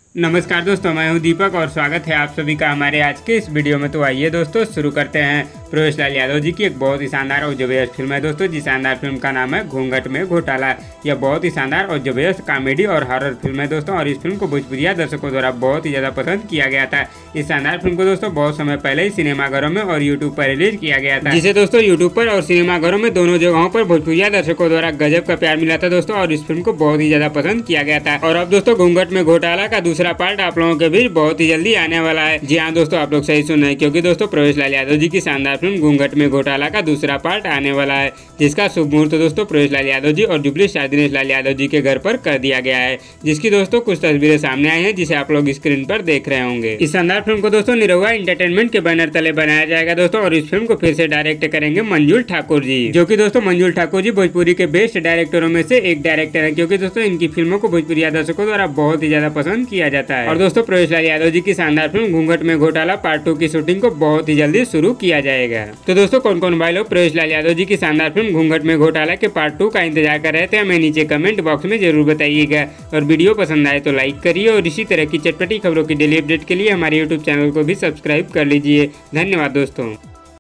नमस्कार दोस्तों, मैं हूं दीपक और स्वागत है आप सभी का हमारे आज के इस वीडियो में। तो आइए दोस्तों शुरू करते हैं। प्रवेश लाल यादव जी की एक बहुत ही शानदार और जबरदस्त फिल्म है दोस्तों, जिस शानदार फिल्म का नाम है घूंघट में घोटाला। यह बहुत ही शानदार और जबरदस्त कॉमेडी और हॉरर फिल्म है दोस्तों, और इस फिल्म को भोजपुरिया दर्शकों द्वारा बहुत ही ज्यादा पसंद किया गया था। इस शानदार फिल्म को दोस्तों बहुत समय पहले ही सिनेमाघरों में और यूट्यूब पर रिलीज किया गया था, जिसे दोस्तों यूट्यूब पर और सिनेमाघरों में दोनों जगहों पर भोजपुरिया दर्शकों द्वारा गजब का प्यार मिला था दोस्तों, और इस फिल्म को बहुत ही ज्यादा पसंद किया गया था। और अब दोस्तों घूंघट में घोटाला का दूसरा पार्ट आप लोगों के बीच बहुत ही जल्दी आने वाला है। जी हाँ दोस्तों, आप लोग सही सुन रहे हैं, क्योंकि दोस्तों प्रवेश लाल यादव जी की शानदार फिल्म घूंघट में घोटाला का दूसरा पार्ट आने वाला है, जिसका शुभ मुहूर्त दोस्तों प्रवेश लाल यादव जी और जुबली दिनेश लाल यादव जी के घर पर कर दिया गया है, जिसकी दोस्तों कुछ तस्वीरें सामने आई हैं, जिसे आप लोग स्क्रीन पर देख रहे होंगे। इस शानदार फिल्म को दोस्तों निरहुआ एंटरटेनमेंट के बैनर तले बनाया जाएगा दोस्तों, और इस फिल्म को फिर से डायरेक्ट करेंगे मंजुल ठाकुर जी, जो कि दोस्तों मंजुल ठाकुर जी भोजपुरी के बेस्ट डायरेक्टरों में से एक डायरेक्टर है, क्योंकि दोस्तों इनकी फिल्मों को भोजपुरी दर्शकों द्वारा बहुत ही ज्यादा पसंद किया जाता है। और दोस्तों प्रवेश लाल यादव जी की शानदार फिल्म घूंघट में घोटाला पार्ट 2 की शूटिंग को बहुत ही जल्दी शुरू किया जाएगा। तो दोस्तों कौन कौन भाई लोग प्रवेश लाल यादव जी की शानदार फिल्म घूंघट में घोटाला के पार्ट 2 का इंतजार कर रहे थे, हमें नीचे कमेंट बॉक्स में जरूर बताइएगा। और वीडियो पसंद आए तो लाइक करिए, और इसी तरह की चटपटी खबरों की डेली अपडेट के लिए हमारे यूट्यूब चैनल को भी सब्सक्राइब कर लीजिए। धन्यवाद दोस्तों।